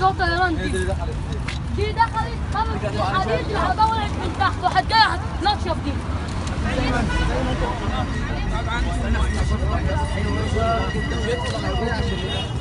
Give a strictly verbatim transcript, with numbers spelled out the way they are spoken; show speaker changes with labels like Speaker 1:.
Speaker 1: اللي هو طيران دي دي دخلت خبطت الحديد العربيه ولعت من تحت واحد جاي هتنشف دي. طبعا